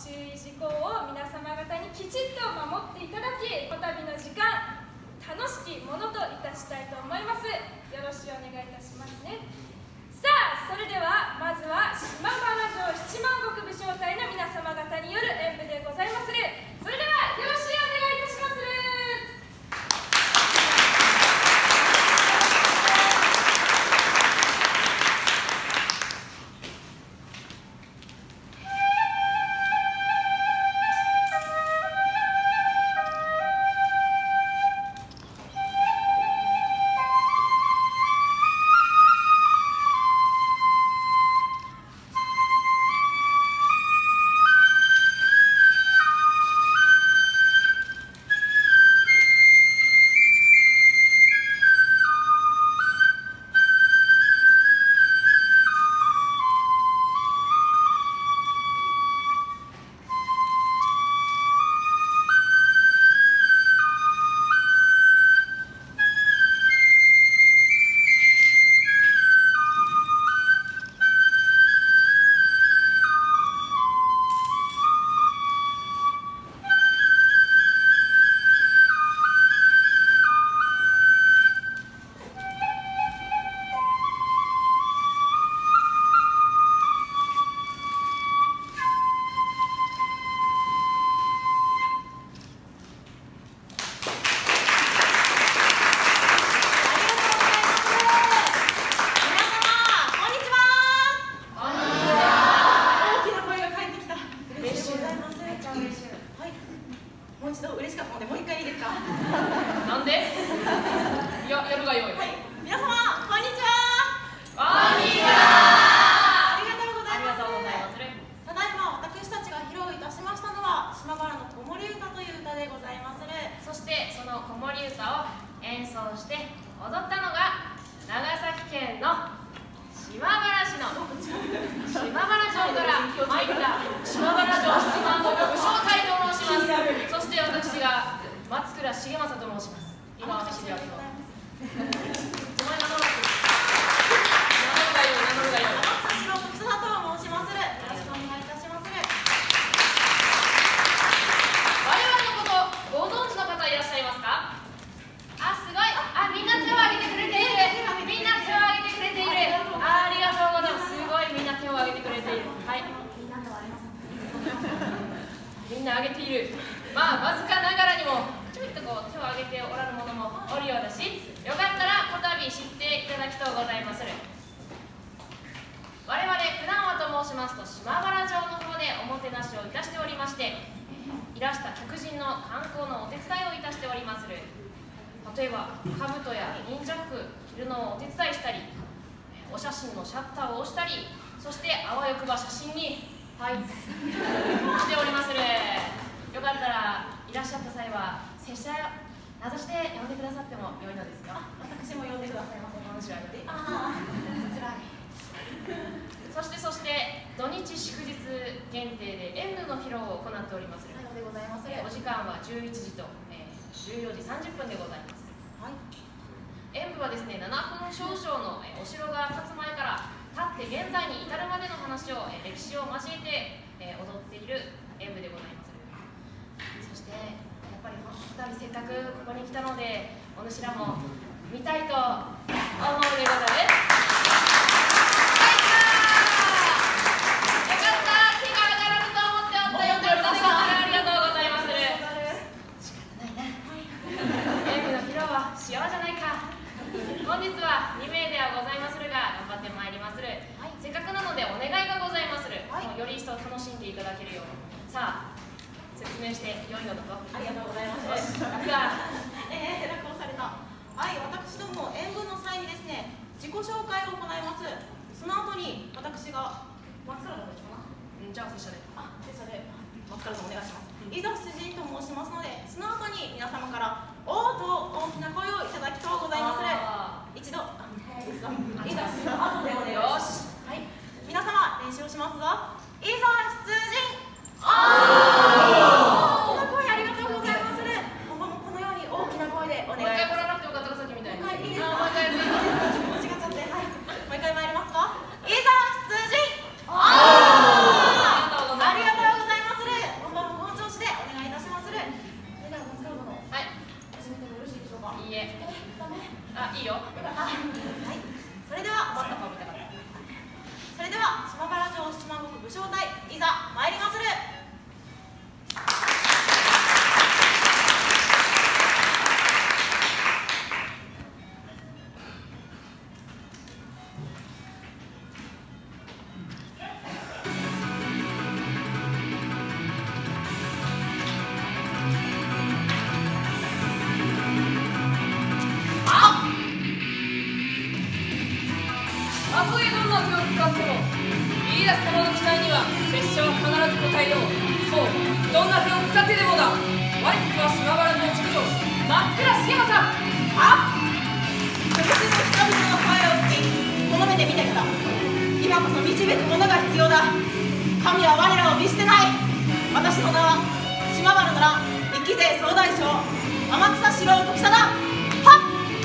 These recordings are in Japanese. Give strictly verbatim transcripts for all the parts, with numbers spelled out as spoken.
注意事項を皆様方にきちっと守っていただき、こたびの時間楽しきものといたしたいと思います。よろしくお願いいたしますね。さあ、それではまずは島原城七万石武将隊の皆様方による演舞でございまする。それではよろしくお願いいたしまする。 例えば兜や忍者服着るのをお手伝いしたり、お写真のシャッターを押したり、そしてあわよくば写真にはいしておりまする。よかったらいらっしゃった際は拙者名指しで呼んでくださっても良いのですよ。 私も呼んでくださいませ。 面白いので。 ああ、つらい。 そしてそして土日祝日限定で演舞の披露を行っておりまする。 さようでございます。 お時間はじゅういちじと、えー、じゅうよじさんじゅっぷんでございます。 はい。 演舞はですね、ななふん少々の、えー、お城が建つ前から立って現在に至るまでの話を、えー、歴史を交えて、えー、踊っている演舞でございます。そしてやっぱりこたびせっかくここに来たので、お主らも見たいと思うでございます。本日はにめいではございまするが頑張ってまいりまする、はい、せっかくなのでお願いがございまする、はい、より一層楽しんでいただけるようにさあ説明して良いのだと。 ありがとうございます。 楽だえー、楽をされた。はい、私ども演舞の際にですね、自己紹介を行います。その後に私が松原さんでしょうかな。 うん、じゃあ拙者であ、拙者で松原さんお願いします。いざ出陣と申しますので、その後に皆様からおーと大きな声をいただきとうございまする。一度、いざ出陣の後でお願いします。はい、皆様練習をしますぞ。いざ出陣。あー、大きな声ありがとうございまする。今後もこのように大きな声でお願いします。 もう一回来らなくてよかったか、さっきみたいに。 もう一回いいですか。 もう一回間違っちゃって、はい。もう一回参りますか。いざ出陣。ありがとうございまする。 勝手でもだ。我こそは島原の築城士松倉重政。 は直接の人々の声を聞きこの目で見てから今こそ導くものが必要だ。神は我らを見捨てない。私の名は島原なら一期勢総大将天草四郎時貞。はっ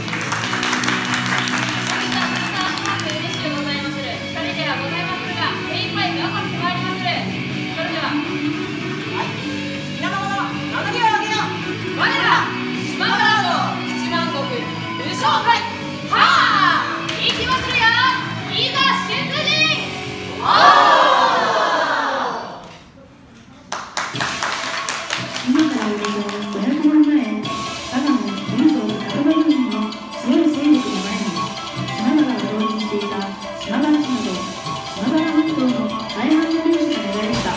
嬉しゅうございまする。二人ではございまするが精一杯頑張ってまいりまする。それでははい皆の者名乗りを上げよう。 我ら島原の七万石武将会はあ行きまするよ。いざ出陣。 今からおよそごひゃくねんまえ、我がの武将百万人の強い勢力の前に島原を統治していた島原氏など島原本島の大半の領主が寝返った。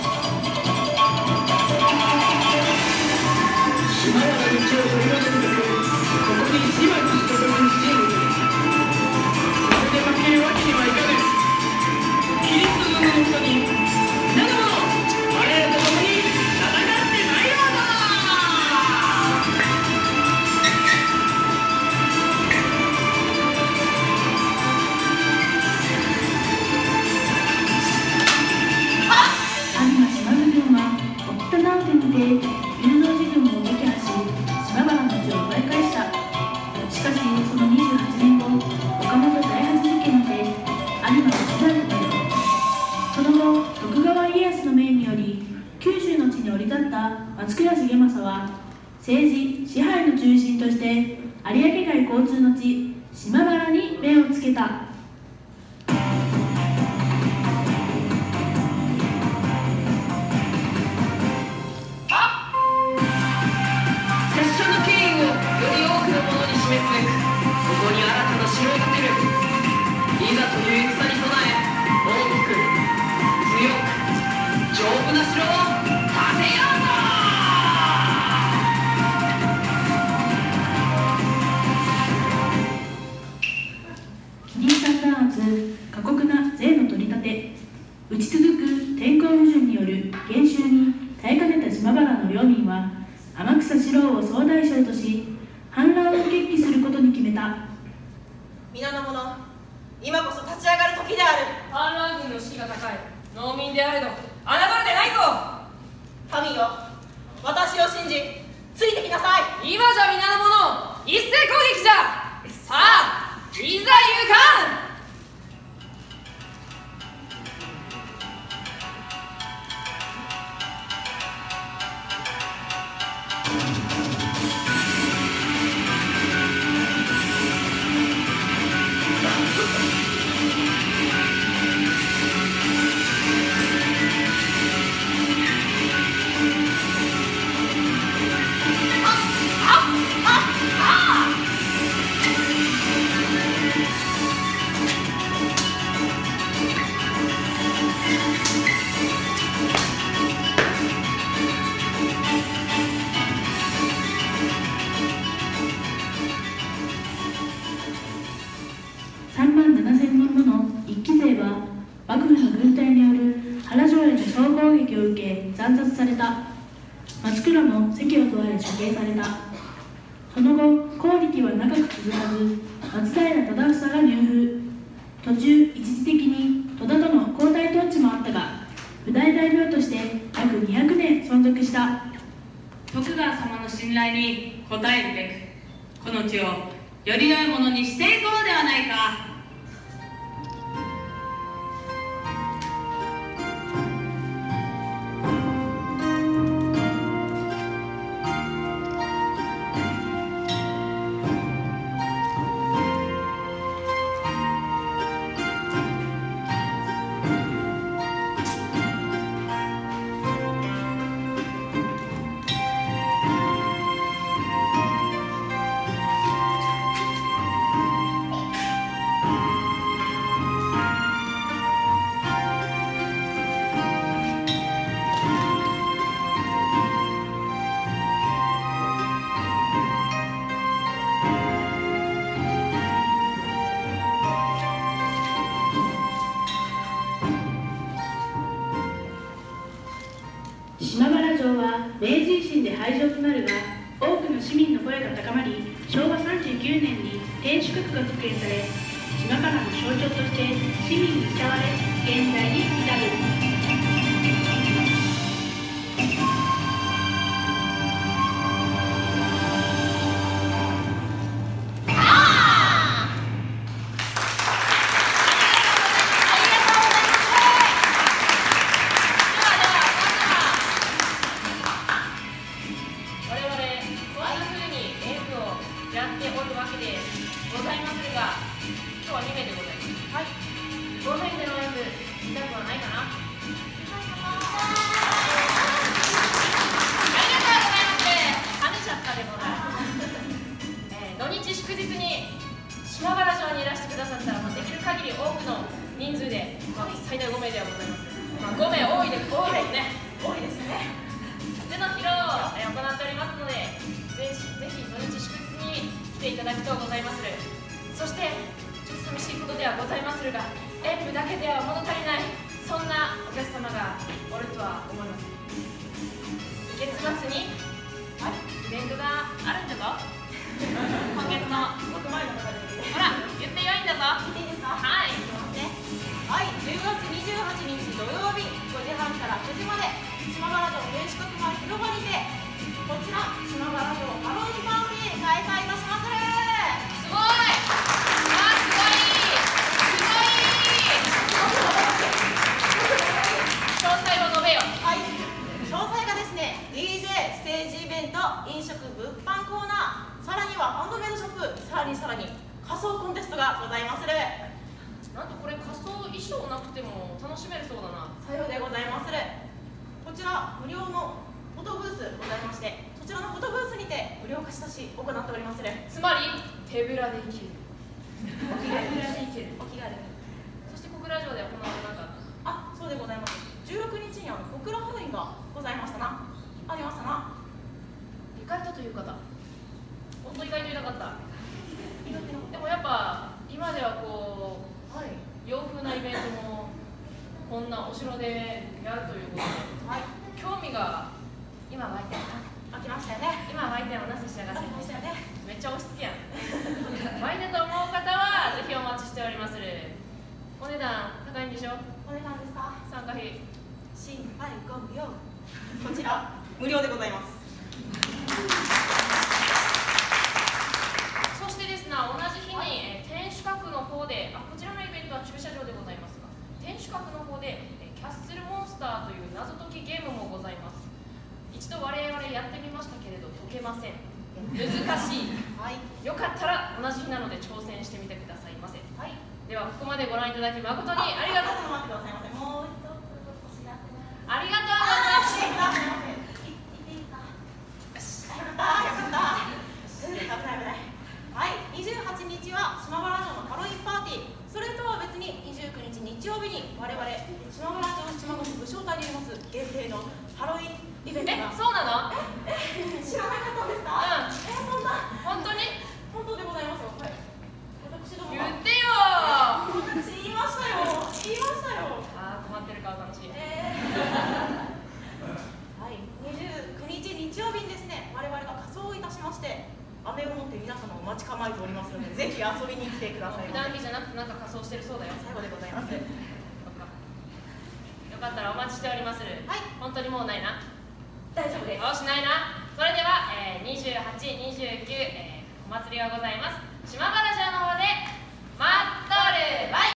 島原の地を取り戻すべくここに始末したというチームでこれで負けるわけにはいかぬ。キリストの名の下に皆の者我らと共に戦ってまいろうぞ。 有馬島津軍は沖田南線にて龍造寺軍を撃破し島原の地を奪い返した。しかしそのにじゅうはちねんご、岡本大八事件で有馬が死罪となる。その後徳川家康の命により九州の地に降り立った松倉重政は政治支配の中心として有明海交通の地島原に目をつけた。 拙者の権威をより多くの者に示すべくここに新たな城を建てる。いざという戦に備え大きく強く丈夫な城を建てようぞ。 キリシタン弾圧、過酷な税の取り立て、打ち続く天候不順による減収に耐えかねた島原の領民は天草四郎を総大将とし反乱を決起することに決めた。 皆の者今こそ立ち上がる時である。 反乱軍の士気が高い。農民であれど侮れてないぞ。 民よ私を信じついてきなさい。 今じゃ皆の者一斉攻撃じゃ。さあいざ勇敢。 さんまんななせんにんもの一期勢は幕府の軍隊による原城への総攻撃を受け惨殺された。松倉も席を問われ処刑された。その後攻撃は長く続かず松平忠房が入府。途中一時的に戸田との交代統治もあったが譜代大名として約にひゃくねん存続した。 徳川様の信頼に応えるべくこの地をより良いものにしていこうではないか。 島原城城は明治維新で廃城となるが、多くの市民の声が高まり、しょうわさんじゅうきゅうねんに天守閣が復元され、島原の象徴として市民に慕われ、現在に至る。 人数で、まあ、最大ごめいではございます。まあ、ごめい多いです。多いですね。 多いですね。 手の披露をえ行っておりますので、ぜひぜひ土日祝日に来ていただきとうございまする。そしてちょっと寂しいことではございまするが、演舞だけでは物足りない、そんなお客様がおるとは思います。月末に、はい、イベントがあるんだぞ。今月の僕前の方でほら、言ってよいんだぞ。 聞いていいですか？ はい。 はい、じゅうがつにじゅうはちにち土曜日ごじはんからくじまで島原城天守閣前広場にてこちら島原城ハロウィンパーティー開催いたします。 すごい。あー、すごいすごい。詳細を述べよ。 はい、詳細がですね ディージェー ステージイベント、飲食物販コーナー、さらにはハンドメイドショップ、さらにさらに仮装コンテストがございまする。 なんとこれ仮装衣装なくても楽しめるそうだな。 さようでございまする。こちら無料のフォトブースございまして、そちらのフォトブースにて無料貸し出し行っておりまする。 つまり手ぶらで行ける。 お気軽にお気軽に。 そして小倉城で行われなかった。 あ、そうでございます。じゅうろくにちにあの小倉ハロウィンがございましたな。ありましたな。 行かれたという方、本当に意外といなかった。でもやっぱ今ではこう、はい、洋風なイベントもこんなお城でやるということで、はい、興味が今湧いてるな。 湧きましたよね。 今湧いてるのなせしやがせ。 湧きましたよね。 めっちゃ押し付けやん。湧いたと思う方はぜひお待ちしておりまする。お値段高いんでしょ？ お値段ですか？ 参加費心配ご無用。こちら無料でございます。 そしてですね、同じ日に、えー、天守閣の方で、あ、こちらのイベントは駐車場でございますが、天守閣の方で、えー、キャッスルモンスターという謎解きゲームもございます。一度我々やってみましたけれど解けません。難しい。はい、よかったら同じ日なので挑戦してみてくださいませ。はい、ではここまでご覧いただき誠にありがとう。 待ってくださいませ。もう一つお知らせが。 ありがとうございます。 はい、にじゅうはちにちは島原城のハロウィンパーティー、それとは別ににじゅうくにち日曜日に我々島原城島国武将隊によります限定のハロウィンイベントが。 え、そうなの？ え、え、知らなかったんですか？うん。え、そんな。 本当に？ 本当でございますよ。はい。私ども言ってよ。 私言いましたよ。言いましたよ。 ああ、困ってる顔楽しい。 えー、はい、にじゅうくにち日曜日にですね、我々が仮装いたしまして。飴を持って皆様お待ち構えておりますので、ぜひ遊びに来てください。 普段着じゃなくてなんか仮装してるそうだよ。 最後でございます。よかったらお待ちしておりまする。はい。本当にもうないな。 大丈夫です。 よし、ないな。それでは、えー、にじゅうはち、にじゅうきゅう、えー、お祭りがございます。島原城の方で待っとるバイ。